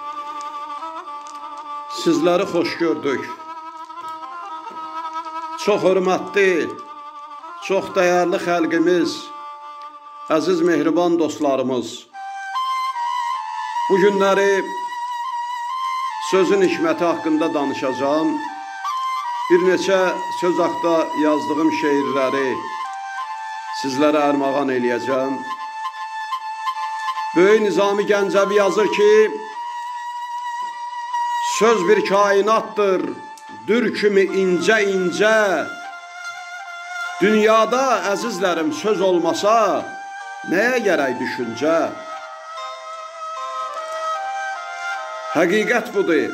Sizləri xoş gördük. Çox hörmətli, çox dəyərli xalqimiz, əziz mehriban dostlarımız. Bu günləri sözün hikməti haqqında danışacağım. Bir neçə söz haqda yazdığım şeirləri sizlərə ərmağan eləyəcəm. Böyük Nizami Gəncəvi yazır ki, söz bir kainatdır, dür kimi incə-incə. Dünyada əzizlərim söz olmasa, nəyə gərək düşüncə? Həqiqət budur.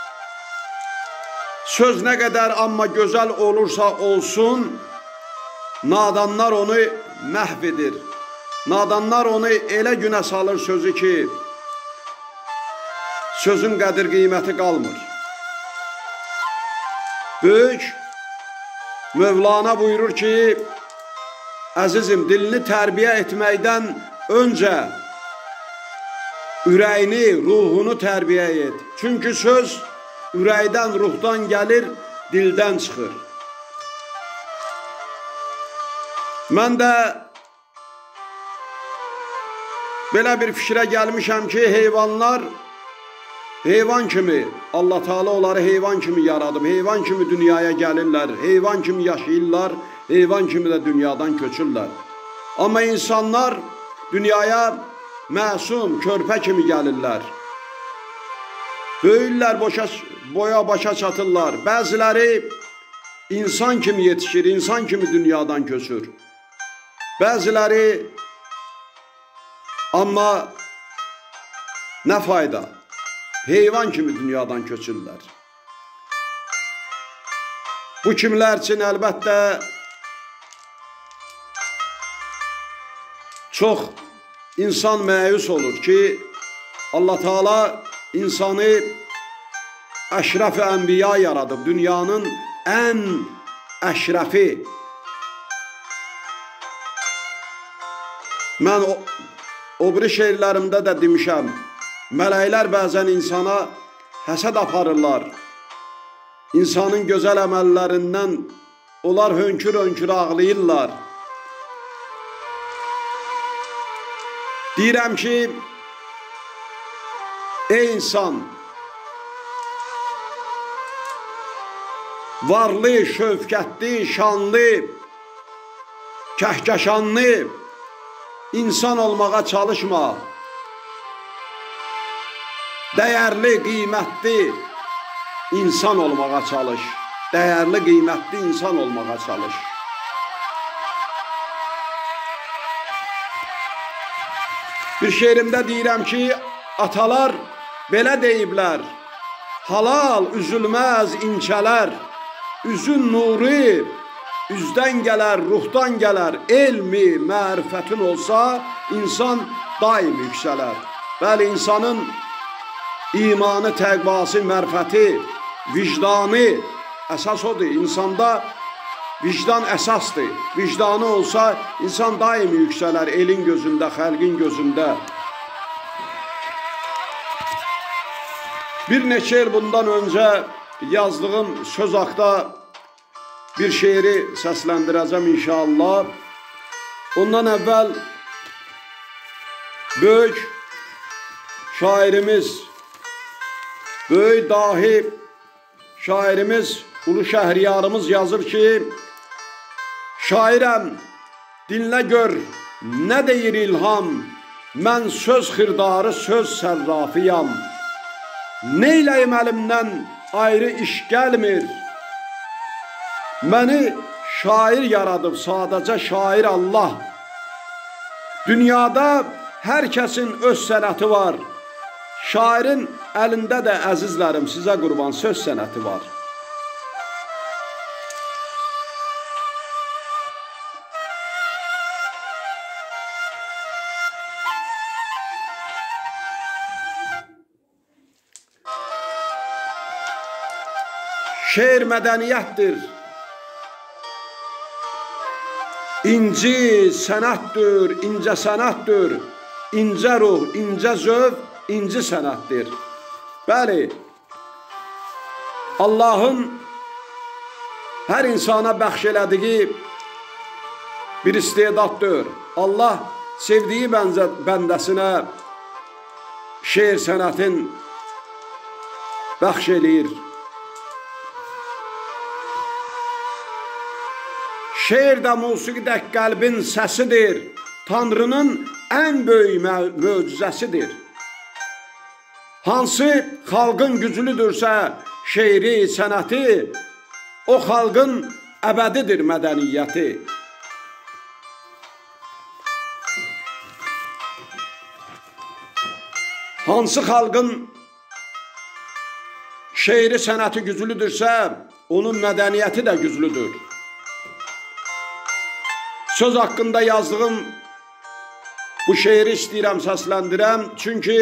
Söz nə qədər amma gözəl olursa olsun, nadanlar onu məhv edir. Nadanlar onu elə günə salır sözü ki, sözün qədir qiyməti qalmır. Böyük Mövlana buyurur ki, əzizim, dilini tərbiyə etməkdən öncə ürəyini, ruhunu tərbiyə et. Çünki söz ürəkdən, ruhdan gəlir, dildən çıxır. Mən də belə bir fikrə gəlmişəm ki, heyvanlar heyvan kimi, Allah Teala onları heyvan kimi yaradıb, heyvan kimi dünyaya gəlirlər, heyvan kimi yaşayırlar, heyvan kimi də dünyadan köçürlər. Amma insanlar dünyaya məsum, körpə kimi gəlirlər. Böyürlər, boya başa çatırlar. Bəziləri insan kimi yetişir, insan kimi dünyadan köçür. Bəziləri amma nə fayda? Heyvan kimi dünyadan köçürlər. Bu kimlər üçün əlbəttə çox insan məyus olur ki, Allah Teala insanı əşrəf-i ənbiya yaradıb, dünyanın ən əşrəfi. Mən o biri şeirlərimdə də demişəm, mələklər bəzən insana həsəd aparırlar. İnsanın gözəl əməllərindən onlar hönkür-hönkür ağlayırlar. Deyirəm ki, ey insan, varlı, şövkətli, şanlı, kəhkəşanlı insan olmağa çalışma. Dəyərli, qiymətli insan olmağa çalış. Dəyərli, qiymətli insan olmağa çalış. Bir şeirimdə deyirəm ki, atalar belə deyiblər, halal üzülməz incələr, üzün nuru üzdən gələr, ruhdan gələr, elmi, mərifətin olsa, insan daim yüksələr. Bəli, insanın imanı, təqvası, mərifəti, vicdanı əsas odur. İnsanda vicdan əsasdır. Vicdanı olsa, insan daim yüksələr elin gözündə, xəlqin gözündə. Bir neçə il bundan öncə yazdığım söz haqda bir şeiri səsləndirəcəm inşallah. Ondan əvvəl böyük şairimiz, böyük dahi şairimiz, Ulu Şəhriyarımız yazır ki, şairəm, dinlə gör, nə deyir ilham, mən söz xırdarı, söz sərrafiyam. Neyləyim əlimdən ayrı iş gəlmir, məni şair yaradıb sadəcə şair Allah. Dünyada hər kəsin öz sənəti var, şairin əlində də əzizlərim sizə qurban söz sənəti var. Şeir mədəniyyətdir, İnci sənətdir, incə sənətdir, incə ruh, incə zövq, inci sənətdir. Bəli, Allahın hər insana bəxş elədiyi bir istedaddır. Allah sevdiyi bəndəsinə şeir sənətin bəxş eləyir. Şeir də, musiqi də qəlbin səsidir. Tanrının ən böyük möcüzəsidir. Hansı xalqın güclüdürsə şeiri, sənəti, o xalqın əbədidir mədəniyyəti. Hansı xalqın şeiri, sənəti güclüdürsə, onun mədəniyyəti də güclüdür. Söz haqqında yazdığım bu şeiri istəyirəm, səsləndirəm. Çünki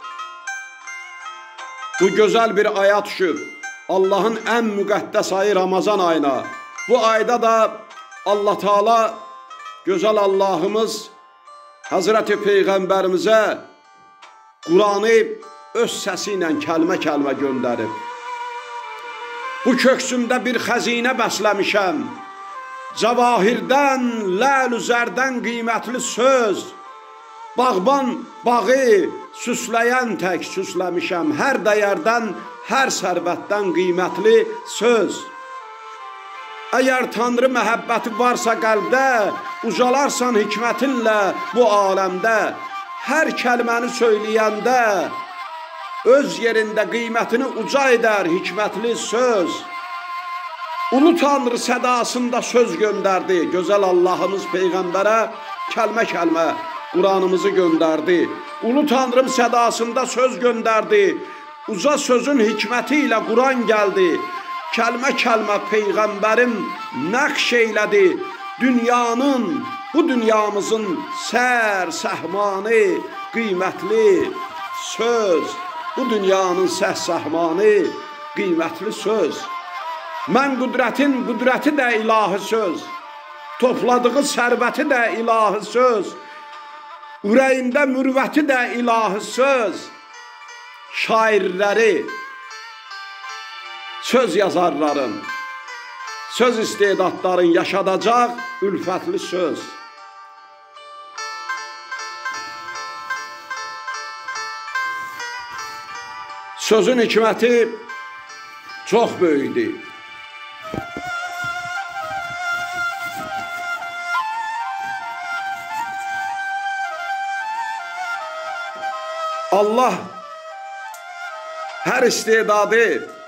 bu gözəl bir aya düşüb. Allahın ən müqəddəs ayı Ramazan ayına. Bu ayda da Allah Teala, gözəl Allahımız Hazreti Peyğəmbərimizə Quranı öz səsi ilə kəlmə-kəlmə göndərib. Bu köksümdə bir xəzinə bəsləmişəm. Cavahirdən, ləl-üzərdən qiymətli söz. Bağban bağı süsləyən tək süsləmişəm. Hər dəyərdən, hər sərvətdən qiymətli söz. Əgər Tanrı məhəbbəti varsa qəlbdə, ucalarsan hikmətinlə bu aləmdə. Hər kəlməni söyləyəndə, öz yerində qiymətini uca edər hikmətli söz. Ulu Tanrı sədasında söz göndərdi. Gözəl Allahımız Peyğəmbərə kəlmə-kəlmə Quranımızı göndərdi. Ulu Tanrım sədasında söz göndərdi. Uca sözün hikməti ilə Quran gəldi. Kəlmə-kəlmə Peyğəmbərim nəqş eylədi. Dünyanın, bu dünyamızın səhmanı, qiymətli söz. Bu dünyanın səhmanı, qiymətli söz. Mən qüdrətin qüdrəti də ilahi söz. Topladığı sərvəti də ilahi söz. Ürəyində mürvəti də ilahi söz. Şairləri, söz yazarların, söz istedadların yaşadacaq ülfətli söz. Sözün hikməti çox böyükdür. Allah hər istedadı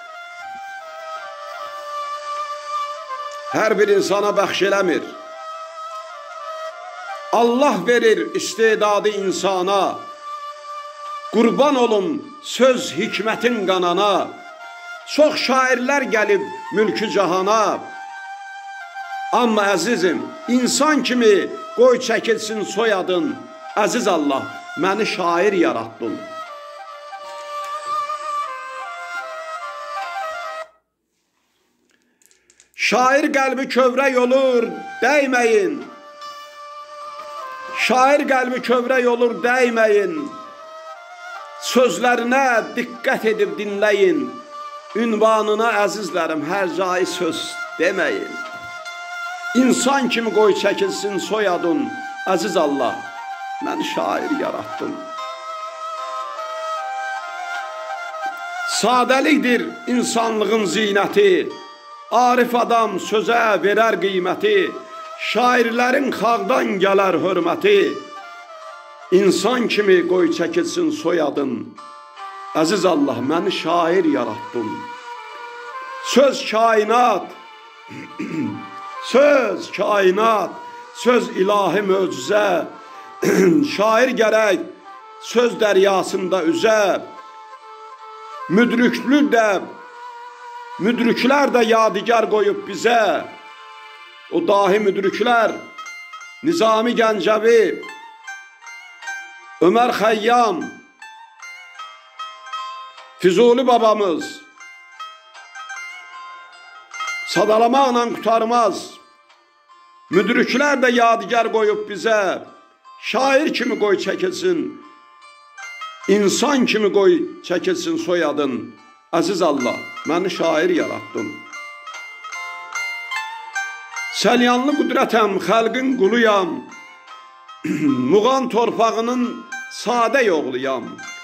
hər bir insana bəxş eləmir. Allah verir istedadı insana. Qurban olun söz hikmətin qanana. Çox şairlər gəlib mülkü cahana. Amma əzizim, insan kimi qoy çəkilsin soyadın. Əziz Allah, məni şair yarattın. Şair qəlbi kövrək olur, dəyməyin. Şair qəlbi kövrək olur, dəyməyin. Sözlərinə diqqət edib dinləyin. Ünvanına əzizlərim, hər cayı söz deməyin. İnsan kimi qoy çəkilsin soyadın. Əziz Allah, mən şair yarattım. Sadəlikdir insanlığın zinəti. Arif adam sözə verər qiyməti. Şairlərin xalqdan gələr hörməti. İnsan kimi qoy çəkilsin soyadın. Əziz Allah, məni şair yarattın. Söz kainat, söz kainat, söz ilahi möcüzə. Şair gərək söz dəryasında üzə. Müdriklər də yadigar qoyub bizə. O dahi müdriklər, Nizami Gəncəvi, Ömər Xəyyam, Füzuli babamız sadalamaqla qutarmaz. Müdriklər də yadigar qoyub bizə. Şair kimi qoy çəkilsin İnsan kimi qoy çəkilsin soyadın. Əziz Allah, məni şair yaratdın. Səlyanlı qüdrətəm, xəlqin quluyam. Muğan torpağının sadə yoğluyam.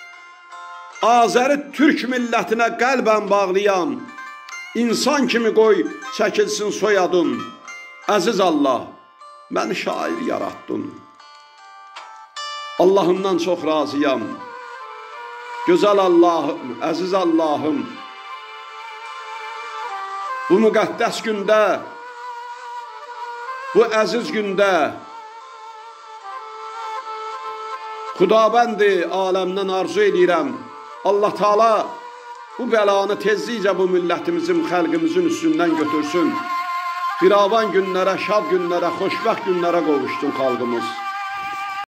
Azəri türk millətinə qəlbən bağlıyam. İnsan kimi qoy çəkilsin soyadın. Əziz Allah, məni şair yarattın. Allahımdan çox razıyam. Gözəl Allahım, əziz Allahım. Bu müqəddəs gündə, bu əziz gündə Xudabəndi aləmdən arzu edirəm. Allah Taala bu bəlanı tezlikcə bu millətimizin, xalqımızın üstündən götürsün. Firavan günlərə, şad günlərə, xoşbəxt günlərə qovuşsun xalqımız.